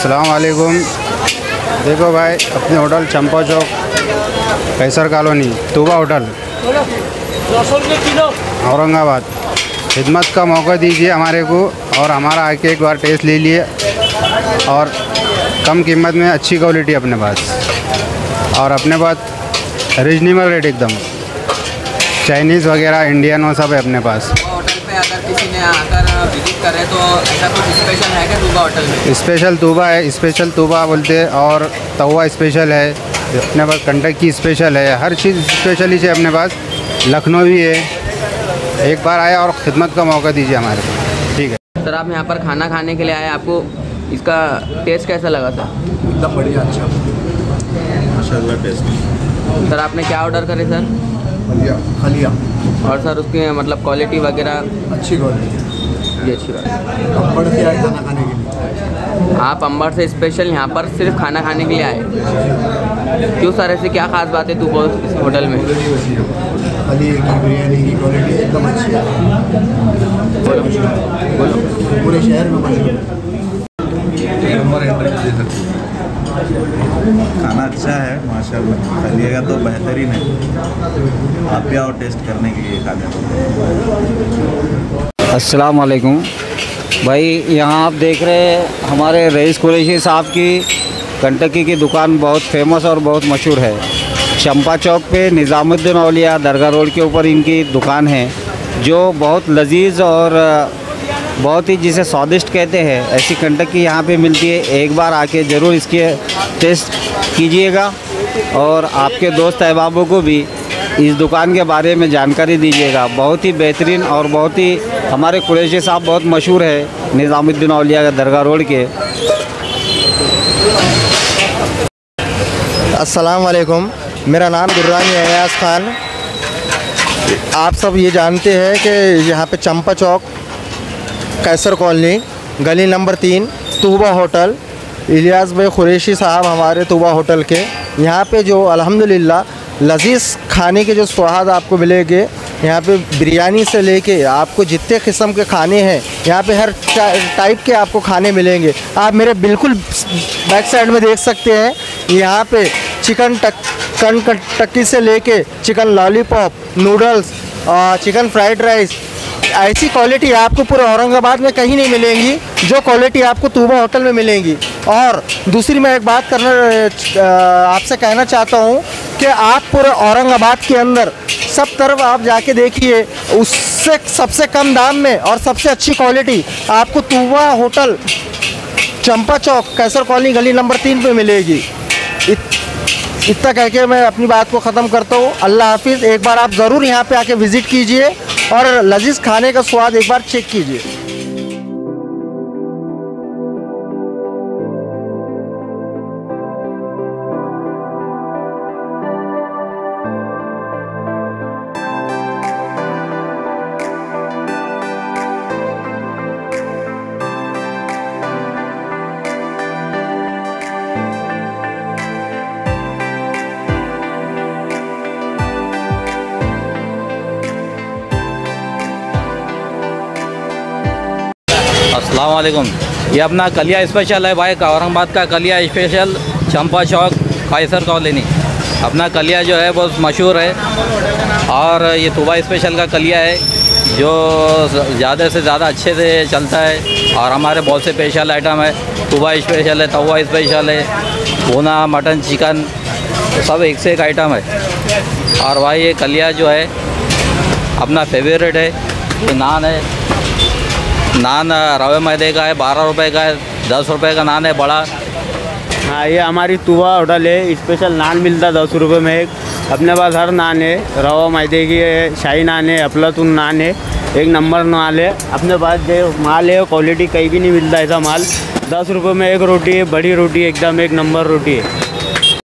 अस्सलाम वालेकुम। देखो भाई, अपने hotel Champa Chowk, Kaiser colony, Tuba hotel, Aurangabad. खिदमत का मौका दीजिए हमारे को और हमारा आके एक बार टेस्ट ले लिए और कम कीमत में अच्छी क्वालिटी अपने पास और अपने पास रीजनेबल रेट एकदम। चाइनीज़ वगैरह इंडियन वो सब है अपने पास। होटल पे अगर किसी ने आकर विजिट करे तो ऐसा कुछ स्पेशल है क्या तूबा होटल में? स्पेशल तूबा है, स्पेशल तूबा बोलते हैं, और तवा स्पेशल है अपने पास, कंटक की स्पेशल है, हर चीज़ स्पेशल ही है अपने पास। लखनऊ भी है। एक बार आए और ख़िदमत का मौका दीजिए हमारे को, ठीक है। सर आप यहाँ पर खाना खाने के लिए आए, आपको इसका टेस्ट कैसा लगा था? एकदम बढ़िया, अच्छा माशाल्लाह टेस्ट। सर आपने क्या ऑर्डर करे सर? खलिया। और सर उसकी मतलब क्वालिटी वगैरह? अच्छी क्वालिटी, ये अच्छी बात। अंबड़ से आए खाना खाने के लिए। आप अंबड़ से स्पेशल यहाँ पर सिर्फ खाना खाने के लिए आए, क्यों सर? ऐसी क्या खास बात है तूबा इस होटल में? खलिए की बिरयानी की क्वालिटी एकदम अच्छी है, बोलो पूरे शहर में मशहूर है। खाना अच्छा है माशाल्लाह, खाइएगा तो बेहतरीन है। आप भी आओ टेस्ट करने के लिए खाने को। अस्सलाम वालेकुम भाई, यहाँ आप देख रहे हैं हमारे रईस कुरैशी साहब की कंटकी की दुकान बहुत फेमस और बहुत मशहूर है। चंपा चौक पे निज़ामुद्दीन औलिया दरगाह रोड के ऊपर इनकी दुकान है, जो बहुत लजीज और बहुत ही जिसे स्वादिष्ट कहते हैं, ऐसी कंटकी यहाँ पे मिलती है। एक बार आके ज़रूर इसके टेस्ट कीजिएगा और आपके दोस्त अहबाबों को भी इस दुकान के बारे में जानकारी दीजिएगा। बहुत ही बेहतरीन और बहुत ही हमारे कुरैशी साहब बहुत मशहूर है निज़ामुद्दीन औलिया का दरगाह रोड के। अस्सलाम वालेकुम, मेरा नाम दुर्रानी अयाज ख़ान। आप सब ये जानते हैं कि यहाँ पे चंपा चौक, कैसर कॉलोनी, गली नंबर 3, तूबा होटल, इलियास भाई कुरैशी साहब हमारे तूबा होटल के यहाँ पे जो अल्हम्दुलिल्लाह लजीज़ खाने के जो स्वाद आपको मिलेंगे। यहाँ पे बिरयानी से लेके आपको जितने किस्म के खाने हैं यहाँ पे हर टाइप के आपको खाने मिलेंगे। आप मेरे बिल्कुल बैक साइड में देख सकते हैं, यहाँ पे चिकन टक्की से लेके chicken lollipop, noodles, chicken fried rice, ऐसी क्वालिटी आपको पूरे औरंगाबाद में कहीं नहीं मिलेंगी जो क्वालिटी आपको तूबा होटल में मिलेंगी। और दूसरी मैं एक बात आपसे कहना चाहता हूँ कि आप पूरे औरंगाबाद के अंदर सब तरफ आप जाके देखिए, उससे सबसे कम दाम में और सबसे अच्छी क्वालिटी आपको तूबा होटल चंपा चौक, कैसर कॉलोनी, गली नंबर 3 पे मिलेगी। इतना कह के मैं अपनी बात को ख़त्म करता हूँ। अल्लाह हाफिज़। एक बार आप ज़रूर यहाँ पे आके विज़िट कीजिए और लजीज़ खाने का स्वाद एक बार चेक कीजिए। अस्सलाम वालेकुम। ये अपना कलिया स्पेशल है भाई, औरंगाबाद का कलिया स्पेशल, चंपा चौक, कैसर कॉलोनी। अपना कलिया जो है बहुत मशहूर है और ये तूबा स्पेशल का कलिया है जो ज़्यादा से ज़्यादा अच्छे से चलता है। और हमारे बहुत से स्पेशल आइटम है, तूबा स्पेशल है, तवा स्पेशल है, भुना, मटन, चिकन, सब एक से एक आइटम है। और भाई ये कलिया जो है अपना फेवरेट है। ये नान है, नान रवे मैदे का है, 12 रुपये का है, 10 रुपये का नान है बड़ा। हाँ, ये हमारी तूबा होटल है, स्पेशल नान मिलता 10 रुपये में एक। अपने पास हर नान है, रवा मैदे की है, शाही नान है, अफलातून नान है, एक नंबर नान है। अपने पास जो माल है क्वालिटी कहीं भी नहीं मिलता ऐसा माल। 10 रुपये में एक रोटी है, बड़ी रोटी एकदम एक नंबर रोटी है।